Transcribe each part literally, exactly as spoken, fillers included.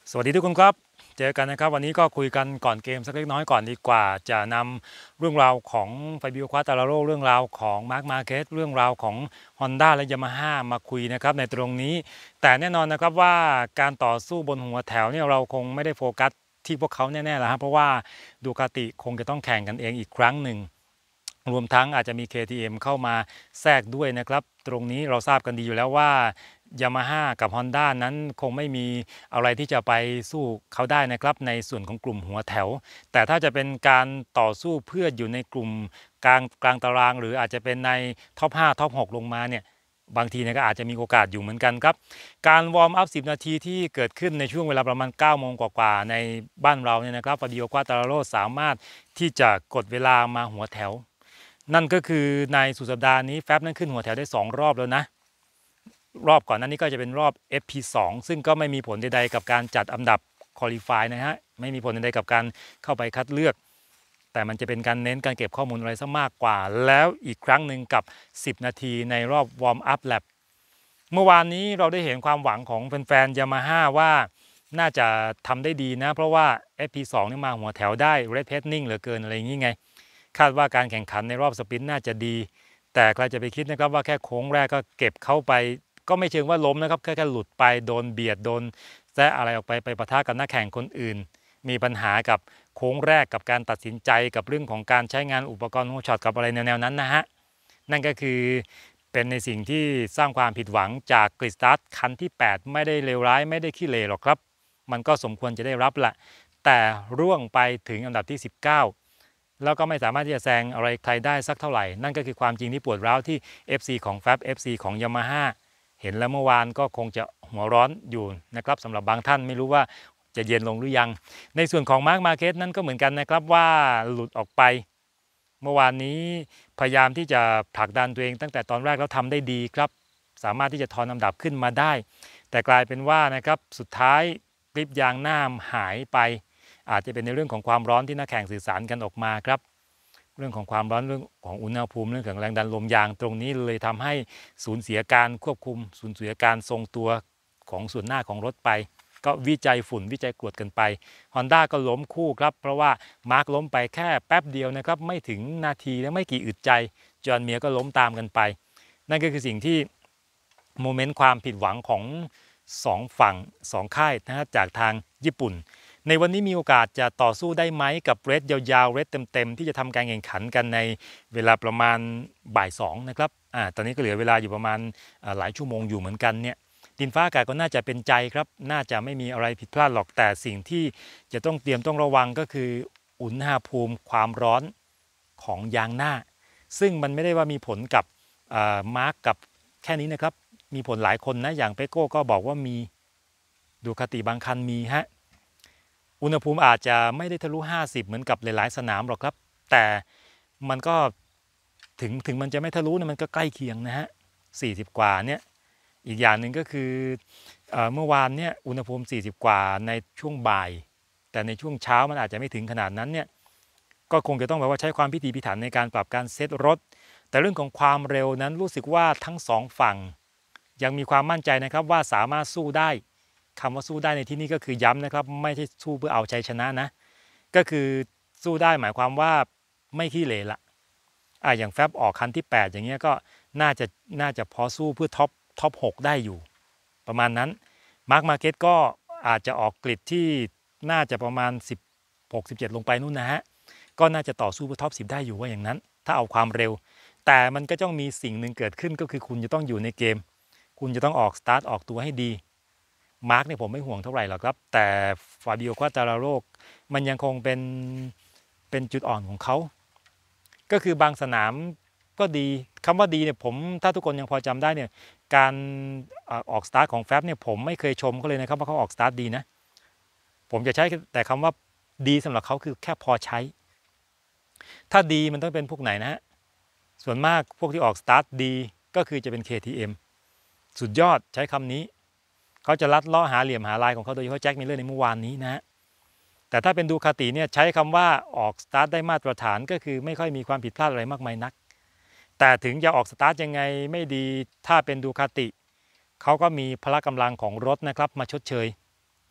สวัสดีทุกคนครับเจอกันนะครับวันนี้ก็คุยกันก่อนเกมสักเล็กน้อยก่อนดีกว่าจะนำเรื่องราวของไฟบิโอควาตาราโรเรื่องราวของมาร์คมาเกสเรื่องราวของ Honda และ Yamaha มาคุยนะครับในตรงนี้แต่แน่นอนนะครับว่าการต่อสู้บนหัวแถวเนี่ยเราคงไม่ได้โฟกัสที่พวกเขาแน่ๆแล้วครับเพราะว่าดูคาติคงจะต้องแข่งกันเองอีกครั้งหนึ่งรวมทั้งอาจจะมี เค ที เอ็ม เข้ามาแทรกด้วยนะครับตรงนี้เราทราบกันดีอยู่แล้วว่า Yamaha กับ Honda นั้นคงไม่มีอะไรที่จะไปสู้เขาได้นะครับในส่วนของกลุ่มหัวแถวแต่ถ้าจะเป็นการต่อสู้เพื่ออยู่ในกลุ่มกลางกลางตารางหรืออาจจะเป็นในท็อปห้าท็อปหกลงมาเนี่ยบางทีเนี่ยก็อาจจะมีโอกาสอยู่เหมือนกันครับการวอร์มอัพสิบนาทีที่เกิดขึ้นในช่วงเวลาประมาณเก้าโมงกว่าๆในบ้านเราเนี่ยนะครับฟาบิโอควาตาโรสามารถที่จะกดเวลามาหัวแถวนั่นก็คือในสุดสัปดาห์นี้แฟบนั้นขึ้นหัวแถวได้สองรอบแล้วนะรอบก่อนหน้านี้ก็จะเป็นรอบ เอฟ พี สอง ซึ่งก็ไม่มีผลใดๆกับการจัดอันดับคอลี่ฟายนะฮะไม่มีผลใดๆกับการเข้าไปคัดเลือกแต่มันจะเป็นการเน้นการเก็บข้อมูลอะไรซะมากกว่าแล้วอีกครั้งหนึ่งกับสิบนาทีในรอบวอร์มอัพแลบเมื่อวานนี้เราได้เห็นความหวังของแฟนๆยามาฮ่าว่าน่าจะทำได้ดีนะเพราะว่า เอฟ พี สอง นี่มาหัวแถวได้เรดเพจนิ่งเหลือเกินอะไรอย่างนี้ไงคาดว่าการแข่งขันในรอบสปรินต์น่าจะดีแต่ใครจะไปคิดนะครับว่าแค่โค้งแรกก็เก็บเข้าไปก็ไม่เชิงว่าล้มนะครับแค่แค่หลุดไปโดนเบียดโดนแซะอะไรออกไปไปปะทะกับนักแข่งคนอื่นมีปัญหากับโค้งแรกกับการตัดสินใจกับเรื่องของการใช้งานอุปกรณ์โฮช็อตกับอะไรแนวๆนั้นนะฮะนั่นก็คือเป็นในสิ่งที่สร้างความผิดหวังจากกริดสตาร์ทคันที่แปดไม่ได้เลวร้ายไม่ได้ขี้เลหรอกครับมันก็สมควรจะได้รับแหละแต่ร่วงไปถึงอันดับที่สิบเก้าแล้วก็ไม่สามารถที่จะแซงอะไรใครได้สักเท่าไหร่นั่นก็คือความจริงที่ปวดร้าวที่ เอฟ ซี ของ Fab เอฟ ซี ของ Yamaha เห็นแล้วเมื่อวานก็คงจะหัวร้อนอยู่นะครับสำหรับบางท่านไม่รู้ว่าจะเย็นลงหรือยังในส่วนของ Mark Marquez นั้นก็เหมือนกันนะครับว่าหลุดออกไปเมื่อวานนี้พยายามที่จะผลักดันตัวเองตั้งแต่ตอนแรกแล้วทำได้ดีครับสามารถที่จะทอนอันดับขึ้นมาได้แต่กลายเป็นว่านะครับสุดท้ายกริปยางหน้าหายไปอาจจะเป็นในเรื่องของความร้อนที่นักแข่งสื่อสารกันออกมาครับเรื่องของความร้อนเรื่องของอุณหภูมิเรื่องของแรงดันลมยางตรงนี้เลยทำให้สูญเสียการควบคุมสูญเสียการทรงตัวของส่วนหน้าของรถไปก็วิจัยฝุ่นวิจัยกรวดกันไป Honda ก็ล้มคู่ครับเพราะว่ามาร์คล้มไปแค่แป๊บเดียวนะครับไม่ถึงนาทีและไม่กี่อึดใจจอห์นเมียร์ก็ล้มตามกันไปนั่นก็คือสิ่งที่โมเมนต์ความผิดหวังของสองฝั่งสองค่ายนะฮะจากทางญี่ปุ่นในวันนี้มีโอกาสจะต่อสู้ได้ไหมกับเรดยาวๆเรดเต็มๆที่จะทำการแข่งขันกันในเวลาประมาณบ่ายสองนะครับอ่าตอนนี้ก็เหลือเวลาอยู่ประมาณหลายชั่วโมงอยู่เหมือนกันเนี่ยดินฟ้าอากาศก็น่าจะเป็นใจครับน่าจะไม่มีอะไรผิดพลาดหรอกแต่สิ่งที่จะต้องเตรียมต้องระวังก็คืออุณหภูมิความร้อนของยางหน้าซึ่งมันไม่ได้ว่ามีผลกับมาร์กกับแค่นี้นะครับมีผลหลายคนนะอย่างเปโก้ก็บอกว่ามีดูคติบางคันมีฮะอุณหภูมิอาจจะไม่ได้ทะลุห้าสิบเหมือนกับหลายๆสนามหรอกครับแต่มันก็ถึงถึงมันจะไม่ทะลุเนี่ยมันก็ใกล้เคียงนะฮะสี่สิบกว่าเนี่ยอีกอย่างหนึ่งก็คือเอ่อเมื่อวานเนี่ยอุณหภูมิสี่สิบกว่าในช่วงบ่ายแต่ในช่วงเช้ามันอาจจะไม่ถึงขนาดนั้นเนี่ยก็คงจะต้องแบบว่าใช้ความพิถีพิถันในการปรับการเซตรถแต่เรื่องของความเร็วนั้นรู้สึกว่าทั้งสองฝั่งยังมีความมั่นใจนะครับว่าสามารถสู้ได้คำว่าสู้ได้ในที่นี้ก็คือย้ำนะครับไม่ใช่สู้เพื่อเอาชัยชนะนะก็คือสู้ได้หมายความว่าไม่ขี้เหร่ละอ่ะอย่างแฟบออกคันที่แปดอย่างเงี้ยก็น่าจะน่าจะพอสู้เพื่อท็อปท็อปหกได้อยู่ประมาณนั้นมาร์คมาร์เก็ตก็อาจจะออกกริดที่น่าจะประมาณสิบหก สิบเจ็ดลงไปนู่นนะฮะก็น่าจะต่อสู้เพื่อท็อปสิบได้อยู่ว่าอย่างนั้นถ้าเอาความเร็วแต่มันก็ต้องมีสิ่งหนึ่งเกิดขึ้นก็คือคุณจะต้องอยู่ในเกมคุณจะต้องออกสตาร์ทออกตัวให้ดีมาร์กเนี่ยผมไม่ห่วงเท่าไหร่หรอกครับแต่ฟาบิโอควาตาราโรมันยังคงเป็นเป็นจุดอ่อนของเขาก็คือบางสนามก็ดีคำว่าดีเนี่ยผมถ้าทุกคนยังพอจำได้เนี่ยการออกสตาร์ทของแฟบเนี่ยผมไม่เคยชมเขาเลยนะครับว่าเขาออกสตาร์ทดีนะผมจะใช้แต่คำว่าดีสำหรับเขาคือแค่พอใช้ถ้าดีมันต้องเป็นพวกไหนนะฮะส่วนมากพวกที่ออกสตาร์ทดีก็คือจะเป็น เค ที เอ็ม สุดยอดใช้คำนี้เขาจะลัดเลาะหาเหลี่ยมหาลายของเขาโดยเฉพาะแจ็คมิลเลอร์ในเมื่อวานนี้นะฮะแต่ถ้าเป็นดูคาติเนี่ยใช้คำว่าออกสตาร์ทได้มาตรฐานก็คือไม่ค่อยมีความผิดพลาดอะไรมากมายนักแต่ถึงจะออกสตาร์ทยังไงไม่ดีถ้าเป็นดูคาติเขาก็มีพละกำลังของรถนะครับมาชดเชย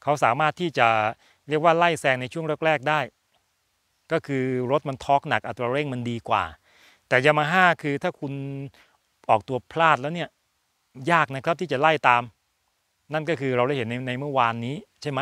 เขาสามารถที่จะเรียกว่าไล่แซงในช่วงแรกๆได้ก็คือรถมันทอร์กหนักอัตราเร่งมันดีกว่าแต่ยามาฮ่าคือถ้าคุณออกตัวพลาดแล้วเนี่ยยากนะครับที่จะไล่ตามนั่นก็คือเราได้เห็นในในเมื่อวานนี้ใช่ไหม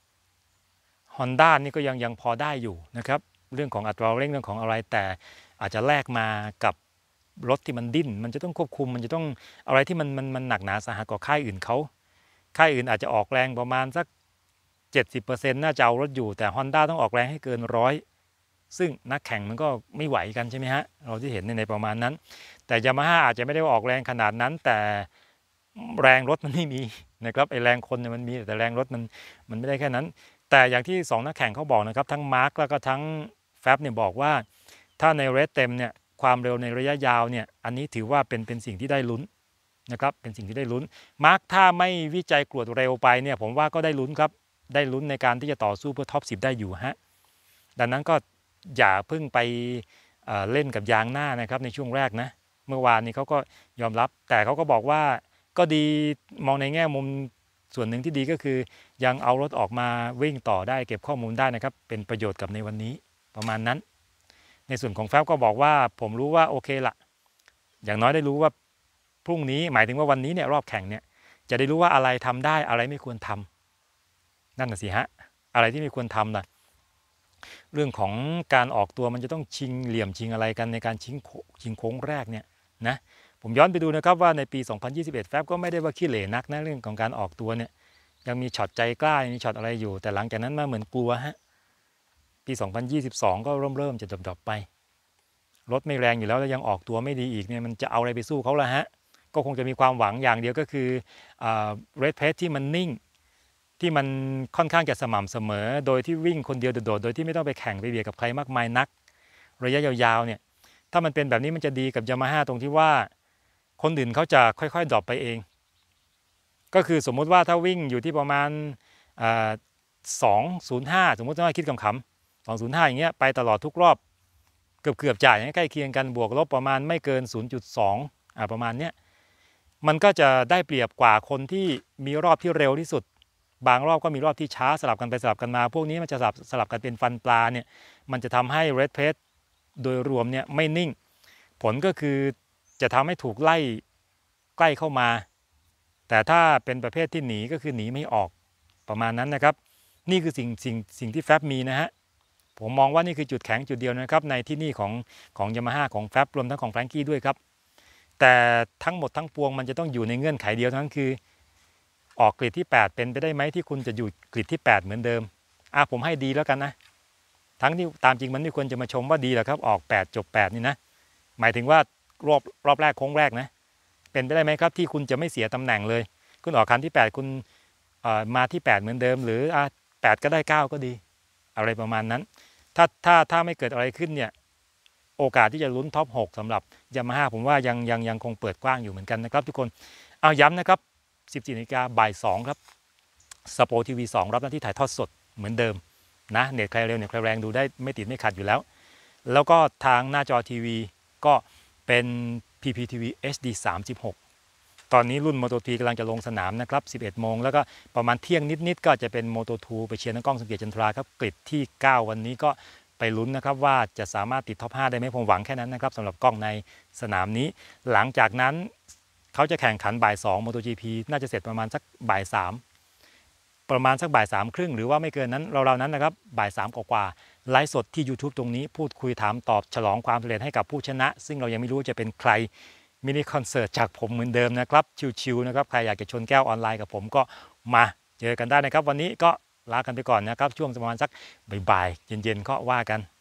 Honda นี่ก็ยังยังพอได้อยู่นะครับเรื่องของอัตราเร่งเรื่องของอะไรแต่อาจจะแลกมากับรถที่มันดิ้นมันจะต้องควบคุมมันจะต้องอะไรที่มันมันมันหนักหนาสาหัสกว่าค่ายอื่นเขาค่ายอื่นอาจจะออกแรงประมาณสัก เจ็ดสิบเปอร์เซ็นต์ น่าจะเอารถอยู่แต่ Honda ต้องออกแรงให้เกินร้อยซึ่งนักแข่งมันก็ไม่ไหวกันใช่ไหมฮะเราที่เห็นในในประมาณนั้นแต่ Yamaha อาจจะไม่ได้ออกแรงขนาดนั้นแต่แรงรถมันไม่มีนะครับไอแรงคนเนี่ยมันมีแต่แรงรถมันมันไม่ได้แค่นั้นแต่อย่างที่สองนักแข่งเขาบอกนะครับทั้งมาร์คแล้วก็ทั้งแฟบเนี่ยบอกว่าถ้าในเรสเต็มเนี่ยความเร็วในระยะยาวเนี่ยอันนี้ถือว่าเป็นเป็นสิ่งที่ได้ลุ้นนะครับเป็นสิ่งที่ได้ลุ้นมาร์คถ้าไม่วิจัยกรวดเร็วไปเนี่ยผมว่าก็ได้ลุ้นครับได้ลุ้นในการที่จะต่อสู้เพื่อท็อปสิบได้อยู่ฮะดังนั้นก็อย่าเพิ่งไปเอ่อเล่นกับยางหน้านะครับในช่วงแรกนะเมื่อวานนี้เขาก็ยอมรับแต่เขาก็บอกว่าก็ดีมองในแง่มุมส่วนหนึ่งที่ดีก็คือยังเอารถออกมาวิ่งต่อได้เก็บข้อมูลได้นะครับเป็นประโยชน์กับในวันนี้ประมาณนั้นในส่วนของแฟบก็บอกว่าผมรู้ว่าโอเคละอย่างน้อยได้รู้ว่าพรุ่งนี้หมายถึงว่าวันนี้เนี่ยรอบแข่งเนี่ยจะได้รู้ว่าอะไรทำได้อะไรไม่ควรทำนั่นน่ะสิฮะอะไรที่ไม่ควรทำล่ะเรื่องของการออกตัวมันจะต้องชิงเหลี่ยมชิงอะไรกันในการชิงชิงโค้งแรกเนี่ยนะผมย้อนไปดูนะครับว่าในปีสองพันยี่สิบเอ็ดแฟบก็ไม่ได้ว่าขี้เหร่นักนะเรื่องของการออกตัวเนี่ยยังมีช็อตใจกล้ามีช็อตอะไรอยู่แต่หลังจากนั้นมาเหมือนกลัวฮะปีสองพันยี่สิบสองก็เริ่มเริ่มจะดรอปไปรถไม่แรงอยู่แล้วแล้วยังออกตัวไม่ดีอีกเนี่ยมันจะเอาอะไรไปสู้เขาล่ะฮะก็คงจะมีความหวังอย่างเดียวก็คืออ่าเรดเพจที่มันนิ่งที่มันค่อนข้างจะสม่ำเสมอโดยที่วิ่งคนเดียวโดดๆโดยที่ไม่ต้องไปแข่งไปเบียดกับใครมากมายนักระยะยาวๆเนี่ยถ้ามันเป็นแบบนี้มันจะดีกับ Yamaha ตรงที่ว่าคนอื่นเขาจะค่อยๆดรอปไปเองก็คือสมมุติว่าถ้าวิ่งอยู่ที่ประมาณสองศูนย์ห้าสมมติว่าคิดคำๆสองศูนย์ห้าอย่างเงี้ยไปตลอดทุกรอบเกือบเกือบจ่ายใกล้เคียงกันบวกลบประมาณไม่เกิน ศูนย์จุดสอง อ่าประมาณเนี้ยมันก็จะได้เปรียบกว่าคนที่มีรอบที่เร็วที่สุดบางรอบก็มีรอบที่ช้าสลับกันไปสลับกันมาพวกนี้มันจะสลับสลับกันเป็นฟันปลาเนี่ยมันจะทำให้ Red Pace โดยรวมเนี่ยไม่นิ่งผลก็คือจะทำให้ถูกไล่ใกล้เข้ามาแต่ถ้าเป็นประเภทที่หนีก็คือหนีไม่ออกประมาณนั้นนะครับนี่คือสิ่งสิ่งสิ่งที่แฟบมีนะฮะผมมองว่านี่คือจุดแข็งจุดเดียวนะครับในที่นี่ของของ Yamaha ของแฟบรวมทั้งของแฟรงกี้ด้วยครับแต่ทั้งหมดทั้งปวงมันจะต้องอยู่ในเงื่อนไขเดียวทั้งคือออกกริดที่แปดเป็นไปได้ไหมที่คุณจะอยู่กริดที่แปดเหมือนเดิมอ่ะผมให้ดีแล้วกันนะทั้งที่ตามจริงมันไม่ควรจะมาชมว่าดีหรอกครับออกแปดจบแปดนี่นะหมายถึงว่ารอบรอบแรกโค้งแรกนะเป็นไปได้ไหมครับที่คุณจะไม่เสียตำแหน่งเลยคุณออกคันที่แปดคุณมาที่แปดเหมือนเดิมหรืออ่ะแปดก็ได้เก้าก็ดีอะไรประมาณนั้นถ้าถ้าถ้าไม่เกิดอะไรขึ้นเนี่ยโอกาสที่จะลุ้นท็อปหกสำหรับ Yamaha ผมว่ายังยังยังคงเปิดกว้างอยู่เหมือนกันนะครับทุกคนเอาย้ำนะครับสิบสี่นาฬิกาบ่ายสองครับสโปทีวีสองรับหน้าที่ถ่ายทอดสดเหมือนเดิมนะเน็ตใครเร็วเน็ตใครแรงดูได้ไม่ติดไม่ขัดอยู่แล้วแล้วก็ทางหน้าจอทีวีก็เป็น พี พี ที วี เอช ดี สามสิบหกตอนนี้รุ่น โมโต ทรี กำลังจะลงสนามนะครับสิบเอ็ดโมงแล้วก็ประมาณเที่ยงนิดๆก็จะเป็น โมโต ทู ไปเชียร์นักกล้องสังเกตจันทราครับกริดที่เก้าวันนี้ก็ไปลุ้นนะครับว่าจะสามารถติดท็อปห้าได้ไหมผมหวังแค่นั้นนะครับสำหรับกล้องในสนามนี้หลังจากนั้นเขาจะแข่งขันบ่ายสอง MotoGP น่าจะเสร็จประมาณสักบ่ายสามประมาณสักบ่ายสามครึ่งหรือว่าไม่เกินนั้นเราๆนั้นนะครับบ่ายสามกว่าไลฟ์สดที่ YouTube ตรงนี้พูดคุยถามตอบฉลองความสำเร็จให้กับผู้ชนะซึ่งเรายังไม่รู้จะเป็นใครมินิคอนเสิร์ตจากผมเหมือนเดิมนะครับชิวๆนะครับใครอยากจะชนแก้วออนไลน์กับผมก็มาเจอกันได้นะครับวันนี้ก็ลากันไปก่อนนะครับช่วงประมาณสักบ่ายๆเย็นๆก็ว่ากัน